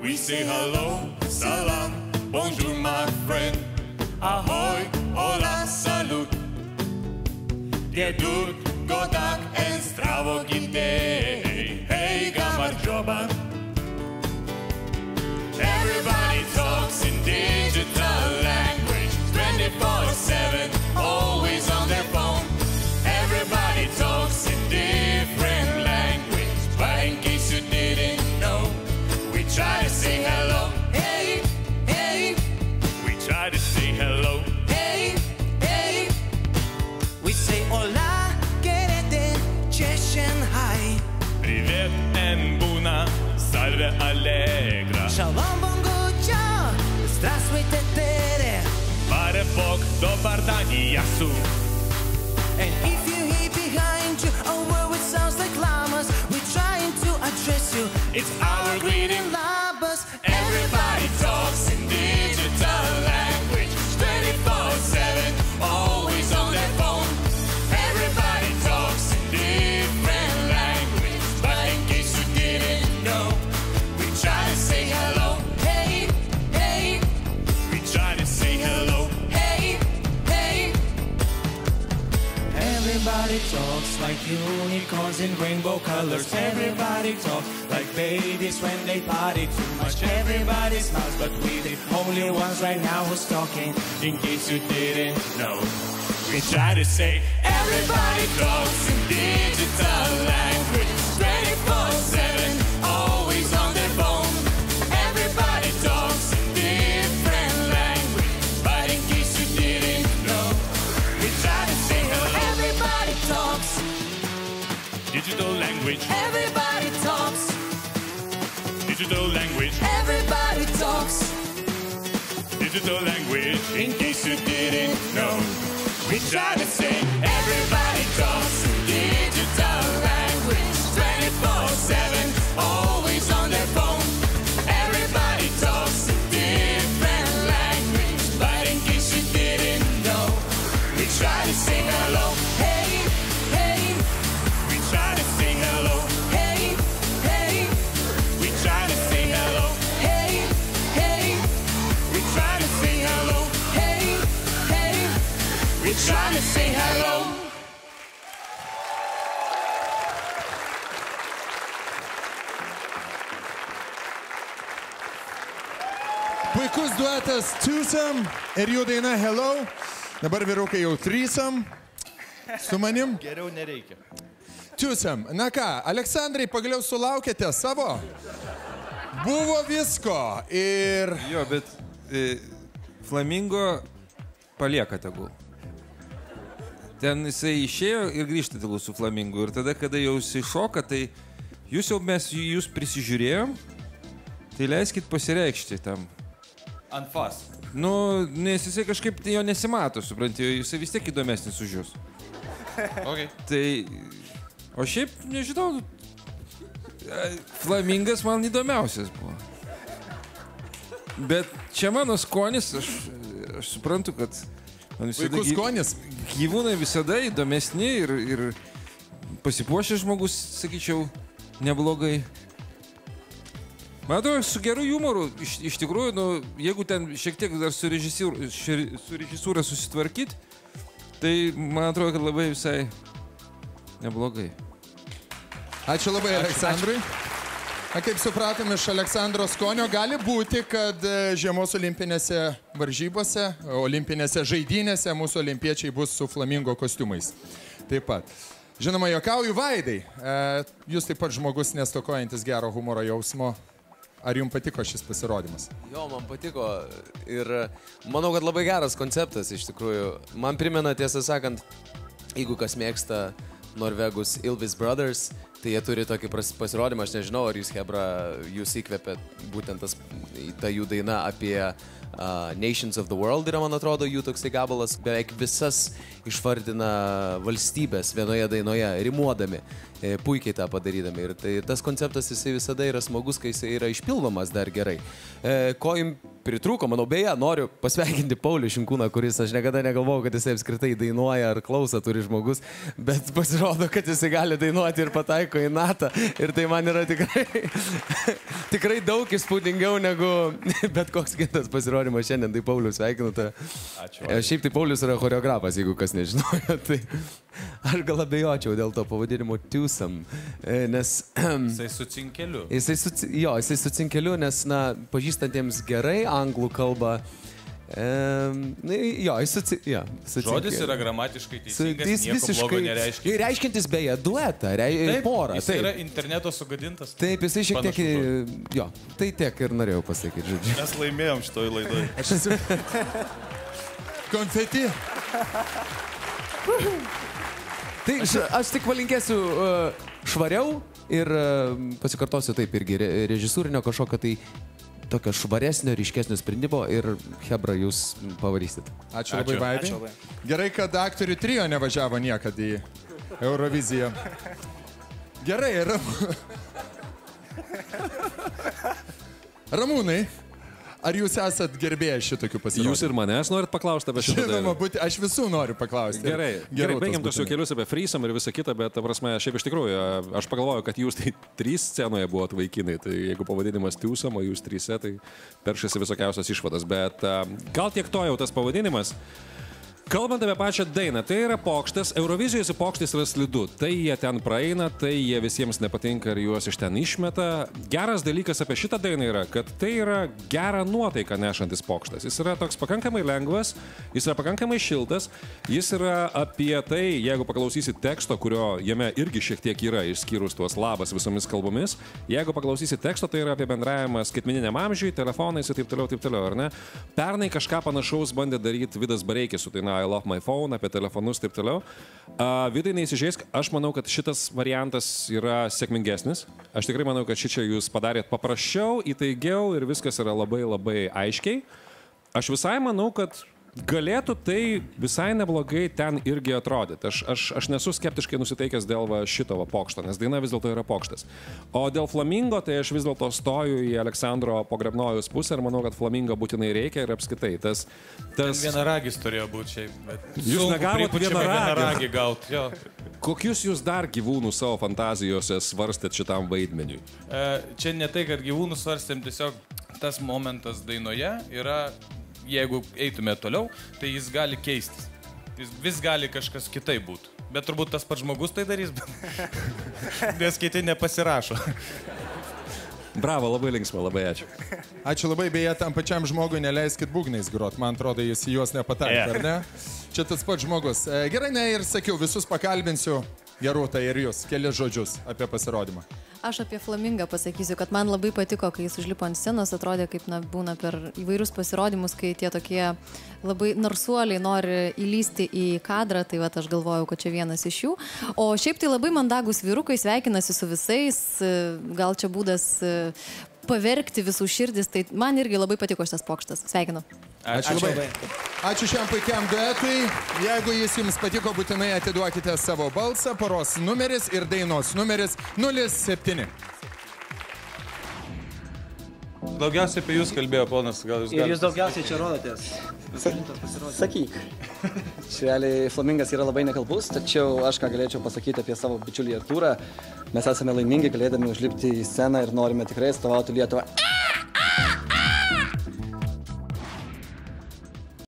We say hello, salam, bonjour my friend. Ahoy, hola, salut. Diedur, godak, en stravo gintei. Hey, gamarjoba. Everybody talks in digital language, 24/7, always on their phone. Everybody talks in different language, but in case you didn't know, we try to say hello. Hey, hey. We try to say hello. Hey, hey. We say hola, querete, Chechen hai. Привет, en buna, salve allegra. Shalom, bongocha, здравствуйте, tere. Pare Bog, dobar dan i jasu. And if you hear behind you a word which sounds like llamas, we're trying to address you. It's our greeting. Labas. Everybody talks in digital language, 24/7, always on their phone. Everybody talks in different language, but in case you didn't know, we try to say hello. Hey, hey, We try to say hello. hey, hey. Everybody talks like unicorns in rainbow colors. Everybody talks like babies when they party too much. Everybody smiles, but we're the only ones right now who's talking. In case you didn't know, we try to say everybody talks in digital language, 24/7, always on their phone. Everybody talks in different language, but in case you didn't know, we try to say hello. Everybody talks. Digital language, Everybody talks. digital language, Everybody talks. digital language. In case you didn't know, we try to say everybody talks in digital language, 24/7, always on their phone. Everybody talks in different language, but in case you didn't know, we try to say hello. Hey, hey, We try to say hello. hey, hey, We try to say hello. hey, hey, We try to say hello. hey, hey. We try to say hello. Puikus duetas Twosome ir jų daina Hello. Dabar vyrukai jau Threesome su manim. Geriau nereikia. Twosome. Na ką, Aleksandrai, pagaliau sulaukėte savo? Buvo visko ir... Jo, bet Flamingo palieka tegul. Ten jisai išėjo ir grįžta tegul su Flamingu. Ir tada, kada jau jisai šoka, tai mes jūs prisižiūrėjom, tai leiskit pasireikšti tam. Anfas. Nu, nes jisai kažkaip jo nesimato, supranti, jisai vis tiek įdomesnis už jūs. Okay. Tai, o šiaip, nežinau, Flamingas man įdomiausias buvo. Bet čia mano skonis, aš suprantu, kad man visada... Puikus skonis. Gyvūnai visada įdomesni ir pasipuošęs žmogus, sakyčiau, neblogai. Man atrodo, su geru humoru, iš tikrųjų, nu, jeigu ten šiek tiek dar su režisūra susitvarkyt, tai man atrodo, kad labai visai neblogai. Ačiū labai Aleksandrui. Na, kaip supratom iš Aleksandro skonio, gali būti, kad žiemos olimpinėse varžybose, olimpinėse žaidynėse mūsų olimpiečiai bus su Flamingo kostiumais. Taip pat. Žinoma, juokauju, Vaidai. Jūs taip pat žmogus nestokojantis gero humoro jausmo. Ar jums patiko šis pasirodymas? Jo, man patiko ir manau, kad labai geras konceptas iš tikrųjų. Man primena, tiesą sakant, jeigu kas mėgsta Norvegus Ylvis Brothers, tai jie turi tokį pasirodymą, aš nežinau, ar jūs, Hebra, jūs įkvėpėt būtent ta jų daina apie Nations of the World yra, man atrodo, jų toksai gabalas, beveik visas išvardina valstybės vienoje dainoje, rimuodami, puikiai tą padarydami. Ir tai tas konceptas jisai visada yra smagus, kai jisai yra išpildomas dar gerai. Ko jums pritrūko. Manau, beje, noriu pasveikinti Paulių Šinkūną, kuris aš niekada negalvojau, kad jisai apskritai dainuoja ar klauso turi žmogus, bet pasirodo, kad jisai gali dainuoti ir pataiko į natą. Ir tai man yra tikrai daug įspūdingiau negu bet koks kitas pasirodymas šiandien. Tai Paulius, sveikinu tave. Ačiū. Šiaip tai Paulius yra choreografas, jeigu kas nežinojo. Tai aš gal abejočiau dėl to pavadinimo Twosome, nes... Jisai su cinkeliu. Jisai su cinkeliu, nes, na, pažįstantiems gerai anglų kalbą. Žodis yra gramatiškai teisingas, jis nieko blogo nereiškia. Ir reiškintis beje duetą, porą. Jis yra interneto sugadintas. Taip, jisai šiek tiek... Jo, tai tiek ir norėjau pasakyti, žodžiu. Mes laimėjom šitoj laidoj. Konfeti. Tai aš tik palinkėsiu švariau ir pasikartosiu taip irgi režisūrinio kažkokio tai tokio švaresnio, ryškesnio sprendimo ir Hebra, jūs pavarysit. Ačiū labai, Vaidai. Gerai, kad aktorių trio nevažiavo niekad į Euroviziją. Gerai, Ramūnai, ar jūs esat gerbėjai šitokių pasirodymų? Jūs ir manęs norit paklausti apie šitą dainą? Žinoma, aš visų noriu paklausti. Gerai, baigiam tos jau kelius apie Freesome ir visą kitą, bet, ta prasme, šiaip iš tikrųjų, aš pagalvoju, kad jūs tai 3 scenoje buvot vaikinai, tai jeigu pavadinimas Twosome, o jūs 3, tai peršasi visokiausios išvados, bet gal tiek to jau tas pavadinimas. Kalbant apie pačią dainą, tai yra pokštas, Eurovizijos pokštas yra slidu, tai jie ten praeina, tai jie visiems nepatinka ir juos iš ten išmeta. Geras dalykas apie šitą dainą yra, kad tai yra gerą nuotaiką nešantis pokštas. Jis yra toks pakankamai lengvas, jis yra pakankamai šiltas, jis yra apie tai, jeigu paklausysit teksto, kurio jame irgi šiek tiek yra, išskyrus tuos labas visomis kalbomis, jeigu paklausysit teksto, tai yra apie bendravimą skaitmeniniam amžiui, telefonais ir taip toliau, ar ne? Pernai kažką panašaus bandė daryti Vidas Bareikis su daina I love my phone, apie telefonus, taip toliau. Vidai, neįsižeisk, aš manau, kad šitas variantas yra sėkmingesnis. Aš tikrai manau, kad šičia jūs padarėt paprasčiau, įtaigiau ir viskas yra labai, labai aiškiai. Aš visai manau, kad galėtų tai visai neblogai ten irgi atrodyti. Aš nesu skeptiškai nusiteikęs dėl šito pokšto, nes daina vis dėlto yra pokštas. O dėl Flamingo, tai aš vis dėlto stoju į Aleksandro Pogrebnojaus pusę ir manau, kad Flamingo būtinai reikia ir apskritai. Tas... Vienaragis turėjo būti šiaip, bet... Jūs negavot vienaragį gauti, jo. Kokius jūs dar gyvūnų savo fantazijose svarstėt šitam vaidmeniui? Čia ne tai, kad gyvūnų svarstėm, tiesiog tas momentas dainoje yra... Jeigu eitume toliau, tai jis gali keistis. Jis vis gali kažkas kitai būti. Bet turbūt tas pats žmogus tai darys, nes kiti nepasirašo. Bravo, labai linksma, labai ačiū. Ačiū labai, beje, tam pačiam žmogui neleiskit būgnais grot. Man atrodo, jis į juos nepataikė, ar ne? Čia tas pats žmogus. Gerai, ne, ir sakiau, visus pakalbinsiu. Gerūta, ir jūs, kelias žodžius apie pasirodymą. Aš apie Flamingą pasakysiu, kad man labai patiko, kai jis užlipo ant scenos, atrodė kaip būna per įvairius pasirodymus, kai tie tokie labai narsuoliai nori įlysti į kadrą, tai va, aš galvojau, kad čia vienas iš jų. O šiaip tai labai mandagus vyrukai, sveikinasi su visais, gal čia būdas pavergti visų širdis, tai man irgi labai patiko šitas pokštas. Sveikinu. Ačiū labai. Ačiū šiam puikiam duetui. Jeigu jis jums patiko, būtinai atiduokite savo balsą, poros numeris ir dainos numeris 07. Daugiausiai apie jūs kalbėjo, ponas, gal jūs galite... Ir jūs daugiausiai čia rodotės. Sakyk. Šrealiai, Flamingas yra labai nekalbus, tačiau aš ką galėčiau pasakyti apie savo bičiulį Artūrą. Mes esame laimingi, galėdami užlipti į sceną ir norime tikrai atstovauti Lietuvą.